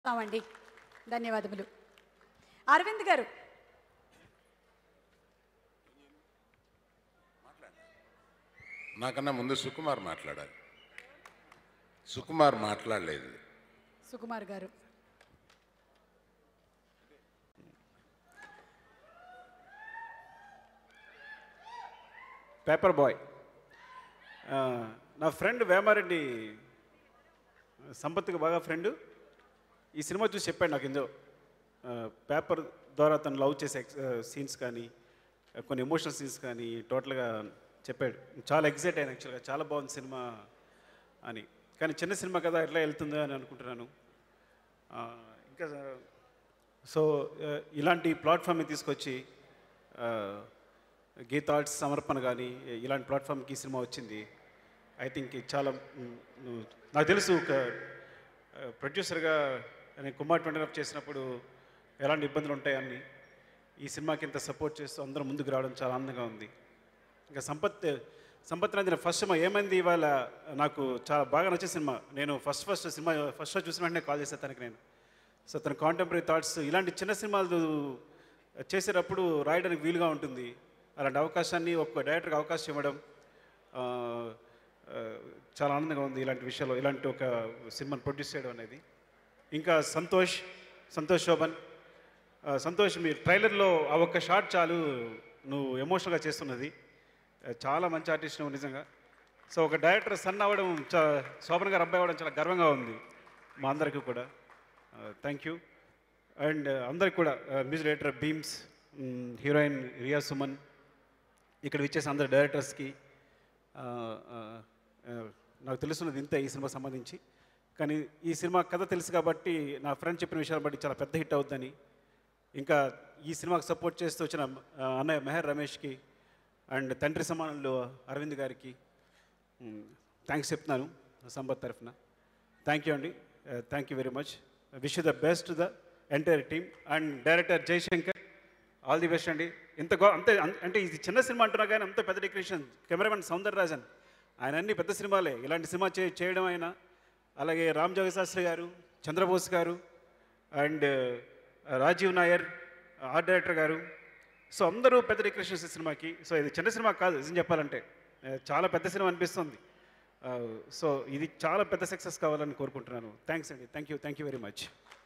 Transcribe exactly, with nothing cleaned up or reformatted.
అండి ధన్యవాదములు. అరవింద్ గారు నాకన్నా ముందు సుకుమార్ మాట్లాడాలి. సుకుమార్ మాట్లాడలేదు. సుకుమార్ గారు పేపర్ బాయ్ నా ఫ్రెండ్ వేమారెడ్డి సంపత్కి బాగా ఫ్రెండ్. ఈ సినిమా చూసి చెప్పాడు నాకు ఇందో పేపర్ ద్వారా తను లవ్ చేసే సీన్స్ కానీ కొన్ని ఎమోషనల్ సీన్స్ కానీ టోటల్గా చెప్పాడు. చాలా ఎగ్జైట్ అయ్యాను యాక్చువల్గా, చాలా బాగుంది సినిమా అని. కానీ చిన్న సినిమా కదా ఎట్లా వెళ్తుందో అని అనుకుంటున్నాను. ఇంకా సో ఇలాంటి ప్లాట్ఫామ్ని తీసుకొచ్చి గీతా ఆర్ట్స్ సమర్పణ కానీ ఇలాంటి ప్లాట్ఫామ్కి ఈ సినిమా వచ్చింది. ఐ థింక్ చాలా నాకు తెలుసు ఒక ప్రొడ్యూసర్గా నేను కుమార్ ట్వంటీ ఆఫ్ చేసినప్పుడు ఎలాంటి ఇబ్బందులు ఉంటాయని ఈ సినిమాకి ఇంత సపోర్ట్ చేస్తూ అందరూ ముందుకు రావడం చాలా ఆనందంగా ఉంది. ఇంకా సంపత్ సంపత్ నందిన ఫస్ట్ సినిమా ఏమైంది ఇవాళ నాకు చాలా బాగా నచ్చే సినిమా. నేను first first cinema first show చూసిన వెంటనే కాల్ చేశాను తనకి నేను. సో తన కాంటెంపరీ థాట్స్ ఇలాంటి చిన్న సినిమాలు చేసేటప్పుడు రాయడానికి వీలుగా ఉంటుంది. అలాంటి అవకాశాన్ని ఒక డైరెక్టర్కి అవకాశం ఇవ్వడం చాలా ఆనందంగా ఉంది. ఇలాంటి విషయాల్లో ఇలాంటి ఒక సినిమాని ప్రొడ్యూస్ చేయడం అనేది. ఇంకా సంతోష్ సంతోష్ శోభన్ సంతోష్ మీ ట్రైలర్లో ఆ ఒక్క షాట్ చాలు నువ్వు ఎమోషనల్గా చేస్తున్నది. చాలా మంచి ఆర్టిస్ట్ నువ్వు నిజంగా. సో ఒక డైరెక్టర్ సన్ అవ్వడం చా శోభన్ గారు అబ్బాయి అవ్వడం చాలా గర్వంగా ఉంది మా అందరికీ కూడా. Thank you. అండ్ అందరికి కూడా music director Bheems, heroine Riya Suman, ఇక్కడ విచ్చేసి అందరు డైరెక్టర్స్కి నాకు తెలుసున్నది ఇంత ఈ సినిమా సంబంధించి. కానీ ఈ సినిమా కథ తెలుసు కాబట్టి నా ఫ్రెండ్ చెప్పిన విషయాలు బట్టి చాలా పెద్ద హిట్ అవుతుందని, ఇంకా ఈ సినిమాకి సపోర్ట్ చేస్తూ వచ్చిన అన్నయ్య మెహర్ రమేష్కి అండ్ తండ్రి సమానులు అరవింద్ గారికి థ్యాంక్స్ చెప్తున్నాను సంపత్ తరఫున. థ్యాంక్ యూ అండి, thank you very much. Wish you the best the entire team and director Jayashankar all the best అండి. ఇంత గో అంతే అంటే ఇది చిన్న సినిమా అంటున్నా కానీ అంత పెద్ద డెకరేషన్. కెమెరామెన్ సౌందరరాజన్ ఆయన అన్ని పెద్ద సినిమాలే, ఇలాంటి సినిమా చే చేయడం ఆయన. అలాగే రామ్ జోగి Sastry garu, Chandrabose garu and Rajeev Nair art director garu. So అందరూ పెద్ద డెకరేషన్స్ ఈ సినిమాకి. సో ఇది చిన్న సినిమా కాదు నిజం చెప్పాలంటే, చాలా పెద్ద సినిమా అనిపిస్తుంది. సో ఇది చాలా పెద్ద సక్సెస్ కావాలని కోరుకుంటున్నాను. థ్యాంక్స్ అండి, thank you thank you very much.